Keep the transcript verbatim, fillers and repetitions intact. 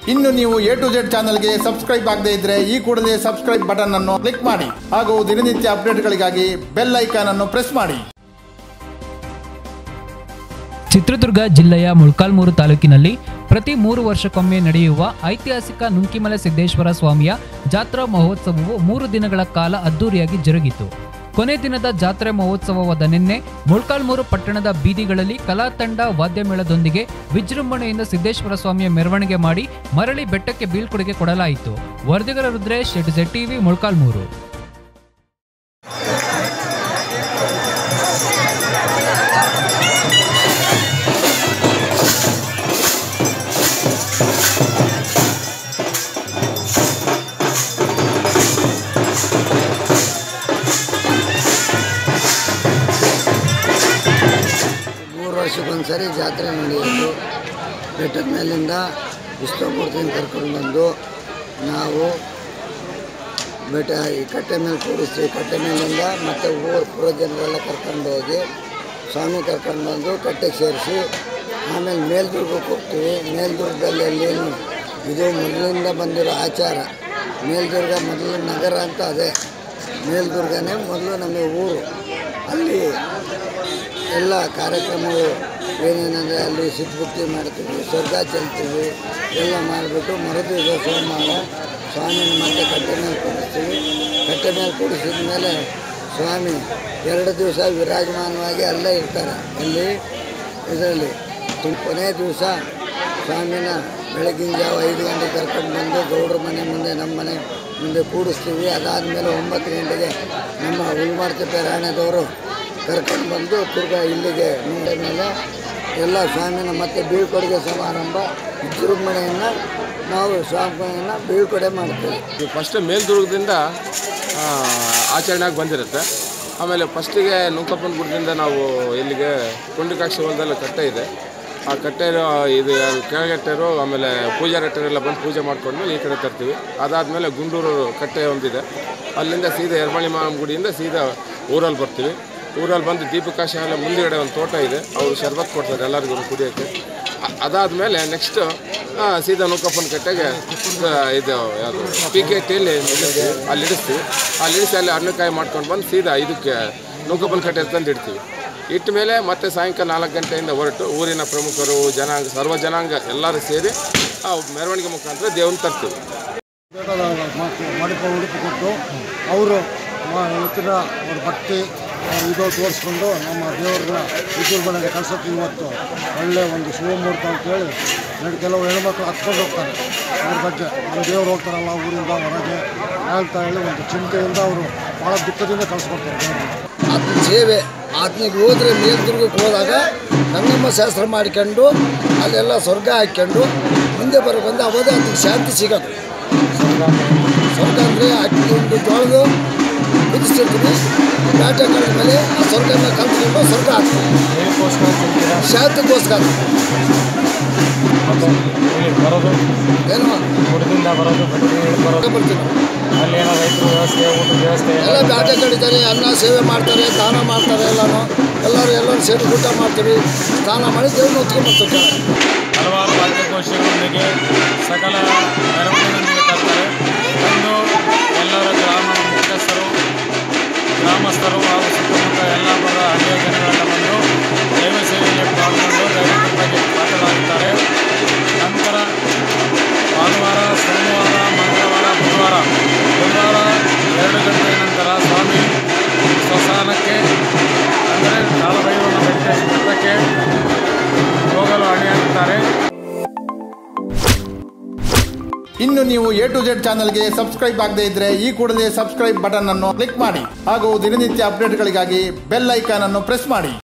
ಇನ್ನು ನೀವು A to Z ಚಾನಲ್ಗೆ ಸಬ್ಸ್ಕ್ರೈಬ್ ಆಗದೇ ಇದ್ರೆ ಈ ಕೂಡಲೇ ಸಬ್ಸ್ಕ್ರೈಬ್ ಬಟನ್ ಅನ್ನು ಕ್ಲಿಕ್ ಮಾಡಿ ಹಾಗೂ ದಿನನಿತ್ಯ ಅಪ್ಡೇಟ್ಗಳಿಗಾಗಿ ಬೆಲ್ ಐಕಾನ್ ಅನ್ನು ಪ್ರೆಸ್ ಮಾಡಿ. ಚಿತ್ರದುರ್ಗ ಜಿಲ್ಲೆಯ ಮೊಳಕಾಲ್ಮೂರು ತಾಲೂಕಿನಲ್ಲಿ ಪ್ರತಿ ಮೂರು ವರ್ಷಕ್ಕೊಮ್ಮೆ ನಡೆಯುವ ಐತಿಹಾಸಿಕ ನುಂಕಿಮಲೆ ಸಿದ್ದೇಶ್ವರ ಸ್ವಾಮಿಯ ಜಾತ್ರಾ ಮಹೋತ್ಸವವು ಮೂರು ದಿನಗಳ ಕಾಲ ಅದ್ದೂರಿಯಾಗಿ ಜರುಗಿತು. ಕೊನೆ ದಿನದ ಜಾತ್ರೆ ಮಹೋತ್ಸವವಾದ ನಿನ್ನೆ ಮೊಳಕಾಲ್ಮೂರು ಪಟ್ಟಣದ ಬೀದಿಗಳಲ್ಲಿ ಕಲಾ ತಂಡ ವಾದ್ಯಮೇಳದೊಂದಿಗೆ ವಿಜೃಂಭಣೆಯಿಂದ ಸಿದ್ದೇಶ್ವರ ಸ್ವಾಮಿಯ ಮೆರವಣಿಗೆ ಮಾಡಿ ಮರಳಿ ಬೆಟ್ಟಕ್ಕೆ ಬೀಳ್ಕೊಡುಗೆ ಕೊಡಲಾಯಿತು. ವರದಿಗಾರ Rudresh, A to Z TV, Molakalmuru. ವರ್ಷಕ್ಕೊಂದ್ಸರಿ ಜಾತ್ರೆ ನಡೆಯೋದು. ಬೆಟ್ಟದ ಮೇಲಿಂದ ವಿಷ್ಣುಮೂರ್ತಿನ ಕರ್ಕೊಂಡು ಬಂದು ನಾವು ಬೆಟ್ಟ ಈ ಕಟ್ಟೆ ಮೇಲೆ ಕೂಡಿಸ್ತೀವಿ. ಕಟ್ಟೆ ಮೇಲಿಂದ ಮತ್ತು ಊರು ಪೂರ ಜನರೆಲ್ಲ ಕರ್ಕೊಂಡು ಹೋಗಿ ಸ್ವಾಮಿ ಕರ್ಕೊಂಡು ಬಂದು ಕಟ್ಟೆಗೆ ಸೇರಿಸಿ ಆಮೇಲೆ ಮೇಲ್ದುರ್ಗಕ್ಕೆ ಹೋಗ್ತೀವಿ. ಮೇಲ್ದುರ್ಗದಲ್ಲಿ ಅಲ್ಲೇನು ಇದು ಮೊದಲಿಂದ ಬಂದಿರೋ ಆಚಾರ. ಮೇಲ್ದುರ್ಗ ಮೊದಲು ನಗರ ಅಂತ ಅದೇ ಮೇಲ್ದುರ್ಗನೇ ಮೊದಲು ನಮಗೆ ಊರು. ಅಲ್ಲಿ ಎಲ್ಲ ಕಾರ್ಯಕ್ರಮಗಳು ಏನೇನಂದರೆ ಅಲ್ಲಿ ಸಿದ್ಧಬುತ್ತಿ ಮಾಡ್ತೀವಿ, ಸ್ವರ್ಗ ಚೆಲ್ತೀವಿ, ಎಲ್ಲ ಮಾಡಿಬಿಟ್ಟು ಮರುದಿವಸ ಸೋಮವಾರ ಸ್ವಾಮಿನ ಮತ್ತೆ ಕಟ್ಟೆ ಮೇಲೆ ಕೂಡಿಸ್ತೀವಿ. ಕಟ್ಟೆ ಮೇಲೆ ಕೂಡಿಸಿದ ಮೇಲೆ ಸ್ವಾಮಿ ಎರಡು ದಿವಸ ವಿರಾಜಮಾನವಾಗಿ ಅಲ್ಲೇ ಇರ್ತಾರೆ. ಅಲ್ಲಿ ಇದರಲ್ಲಿ ಕೊನೆಯ ದಿವಸ ಸ್ವಾಮಿನ ಬೆಳಗಿನ ಜಾವ ಐದು ಗಂಟೆಗೆ ಕರ್ಕೊಂಡು ಬಂದು ಗೌಡ್ರ ಮನೆ ಮುಂದೆ ನಮ್ಮ ಮನೆ ಮುಂದೆ ಕೂಡಿಸ್ತೀವಿ. ಅದಾದಮೇಲೆ ಒಂಬತ್ತು ಗಂಟೆಗೆ ನಮ್ಮ ಹುಲ್ಮಾರ್ತಿ ರಾಣೆದವರು ಕರ್ಕೊಂಡು ಬಂದು ತಿರ್ಗಾ ಇಲ್ಲಿಗೆ ಮುಂದೆ ಮೇಲೆ ಎಲ್ಲ ಸ್ವಾಮಿನ ಮತ್ತೆ ಬೀಳ್ಕೊಡುಗೆ ಸಮಾರಂಭ ವಿಜೃಂಭಣೆಯನ್ನು ನಾವು ಸ್ವಾಮಿಯನ್ನು ಬೀಳ್ಕೊಡೆ ಮಾಡ್ತೀವಿ. ಫಸ್ಟ್ ಮೇಲ್ದುರ್ಗದಿಂದ ಆಚರಣೆಯಾಗಿ ಬಂದಿರುತ್ತೆ. ಆಮೇಲೆ ಫಸ್ಟಿಗೆ ನುಂಕಪ್ಪನ ಗುಡ್ಡದಿಂದ ನಾವು ಇಲ್ಲಿಗೆ ಕೊಂಡಿಕಾಕ್ಷಿ ಹೊಲದಲ್ಲಿ ಕಟ್ಟೆ ಇದೆ. ಆ ಕಟ್ಟೆ ಇದು ಕೆಳಗಟ್ಟೆರು ಆಮೇಲೆ ಪೂಜಾರಟ್ಟರೆಲ್ಲ ಬಂದು ಪೂಜೆ ಮಾಡಿಕೊಂಡು ಈ ಕಡೆ ತರ್ತೀವಿ. ಅದಾದಮೇಲೆ ಗುಂಡೂರು ಕಟ್ಟೆ ಒಂದಿದೆ, ಅಲ್ಲಿಂದ ಸೀದಾ ಎರಮಳಿ ಮಾಮ ಗುಡಿಯಿಂದ ಸೀದಾ ಊರಲ್ಲಿ ಬರ್ತೀವಿ. ಊರಲ್ಲಿ ಬಂದು ದೀಪಕಾಶ ಎಲ್ಲ ಮುಂದುಗಡೆ ಒಂದು ತೋಟ ಇದೆ, ಅವರು ಶರ್ಬತ್ ಕೊಡ್ತಾರೆ ಎಲ್ಲರಿಗೂ ಕುಡಿಯೋಕ್ಕೆ. ಅದಾದಮೇಲೆ ನೆಕ್ಸ್ಟು ಸೀದಾ ನುಂಕಪ್ಪನ ಕಟ್ಟೆಗೆ ಇದು ಯಾವುದು ಪಿ ಕೆ ಟಿಯಲ್ಲಿ ಇಳಿಸ್ತೀವಿ. ಅಲ್ಲಿ ಇಡಿಸ್ತೀವಿ. ಅಲ್ಲಿ ಇಳಿಸಿ ಅಲ್ಲಿ ಹಣ್ಣುಕಾಯಿ ಮಾಡ್ಕೊಂಡು ಬಂದು ಸೀದಾ ಇದಕ್ಕೆ ನುಂಕಪ್ಪನ ಕಟ್ಟೆ ತಂದು ಇಡ್ತೀವಿ. ಇಟ್ಟ ಮೇಲೆ ಮತ್ತೆ ಸಾಯಂಕಾಲ ನಾಲ್ಕು ಗಂಟೆಯಿಂದ ಹೊರಟು ಊರಿನ ಪ್ರಮುಖರು, ಜನಾಂಗ, ಸರ್ವ ಜನಾಂಗ ಎಲ್ಲರೂ ಸೇರಿ ಆ ಮೆರವಣಿಗೆ ಮುಖಾಂತರ ದೇವ್ರನ್ನ ತರ್ತೀವಿ. ಮಾಡಿಕೊಂಡು ಉಡುಪು ಕೊಟ್ಟು ಅವರು ಇತರ ಅವ್ರ ಭಕ್ತಿ ಅವ್ರು ಇದು ತೋರಿಸ್ಕೊಂಡು ನಮ್ಮ ದೇವ್ರನ್ನ ವಿಜೃಂಭಣೆಗೆ ಕಳ್ಸೋಕ್ಕೆ ಇವತ್ತು ಒಳ್ಳೆಯ ಒಂದು ಶುಭ ಮುಹೂರ್ತ ಅಂತೇಳಿ ಎರಡು ಕೆಲವು ಹೆಣ್ಮಕ್ಳು ಹತ್ಕೊಂಡು ಹೋಗ್ತಾರೆ. ಅದ್ರ ಬಗ್ಗೆ ನಮ್ಮ ದೇವ್ರು ಹೋಗ್ತಾರಲ್ಲ ಊರಿಂದ ಹೊರಗೆ ಅಂತ ಹೇಳಿ ಒಂದು ಚಿಂತೆಯಿಂದ ಅವರು ಭಾಳ ದುಃಖದಿಂದ ಕಳಿಸ್ಕೊಡ್ತಾರೆ ದೇವ್ರನ್ನ. ಆತನ ಸೇವೆ ಆತನಿಗೆ ಹೋದರೆ ಮೇಲ್ದುರ್ಗಕ್ಕೆ ಹೋದಾಗ ಸಂಗಮ ಶಾಸ್ತ್ರ ಮಾಡ್ಕೊಂಡು ಅಲ್ಲೆಲ್ಲ ಸ್ವರ್ಗ ಹಾಕ್ಕೊಂಡು ಮುಂದೆ ಬರೋ ಬಂದು ಅವಾಗ ಅದಕ್ಕೆ ಶಾಂತಿ ಸಿಗೋದು. ಸ್ವರ್ಗ ಅಂದರೆ ಅಕ್ಕಿ ಒಂದು ಜೋಳದು ಕುದಿಸ್ತಿರ್ತೀವಿ. ಬೇಟೆ ಕಳೆದ ಮೇಲೆ ಆ ಸ್ವರ್ಗನ ಕಲ್ತ್ಕೊಂಡು ಸ್ವರ್ಗ ಹಾಕ್ತೀವಿ. ಶಾಂತಿಗೋಸ್ಕರ ಬರೋದು ಏನೋ ಗುಡ್ಡದಿಂದ ಬರೋದು ಬರ್ತೀವಿ. ಅಲ್ಲಿ ಏನೋ ರೈತರು ವ್ಯವಸ್ಥೆ, ಊಟದ ವ್ಯವಸ್ಥೆ ಎಲ್ಲ ಬೇಟೆ ಕಡಿತಾರೆ, ಅನ್ನ ಸೇವೆ ಮಾಡ್ತಾರೆ, ದಾನ ಮಾಡ್ತಾರೆ. ಎಲ್ಲನೂ ಎಲ್ಲರೂ ಎಲ್ಲರೂ ಸೇರಿ ಊಟ ಮಾಡ್ತೀವಿ, ಸ್ನಾನ ಮಾಡಿ ದೇವ್ರನ್ನ ಹೊತ್ಕೊಂಡ್ಬರ್ತೀವಿ. ಹಲವಾರು ವಾದ್ಯಗೋಷ್ಠಿಗಳೊಂದಿಗೆ ಸಕಲ ಮೆರವಣಿಗೆಯೊಂದಿಗೆ ತರ್ತಾರೆ. ಒಂದು ಎಲ್ಲರ ಗ್ರಾಮ ಮುಖ್ಯಸ್ಥರು, ಗ್ರಾಮಸ್ಥರು ಹಾಗೂ ಸುತ್ತಮುತ್ತ ಎಲ್ಲ ಬರ ಹಳ್ಳಿಯ ಜನಗಳೆಲ್ಲ ಬಂದು ದೈವ ಸೇವೆಯಲ್ಲಿ ಪಾಲ್ಗೊಂಡು ದೈವದ ಬಗ್ಗೆ ಮಾತನಾಡುತ್ತಾರೆ. ನಂತರ ಭಾನುವಾರ, ಸೋಮವಾರ, ಮಂಗಳವಾರ, ಬುಧವಾರ ಬುಧವಾರ ಎರಡು ಗಂಟೆಯ ನಂತರ ಸ್ವಾಮಿ ಸ್ಮಶಾನಕ್ಕೆ ಅಂದರೆ ಕಾಲಭೈರವನ ಬೆಟ್ಟ ಬೆಟ್ಟಕ್ಕೆ ಹೋಗಲು ಅಣಿಯಾಗುತ್ತಾರೆ. ಇನ್ನು ನೀವು ಎ ಟು ಜೆಡ್ ಚಾನಲ್ಗೆ ಸಬ್ಸ್ಕ್ರೈಬ್ ಆಗದೇ ಇದ್ರೆ ಈ ಕೂಡಲೇ ಸಬ್ಸ್ಕ್ರೈಬ್ ಬಟನ್ ಅನ್ನು ಕ್ಲಿಕ್ ಮಾಡಿ ಹಾಗೂ ದಿನನಿತ್ಯ ಅಪ್ಡೇಟ್ಗಳಿಗಾಗಿ ಬೆಲ್ ಐಕಾನ್ ಅನ್ನು ಪ್ರೆಸ್ ಮಾಡಿ.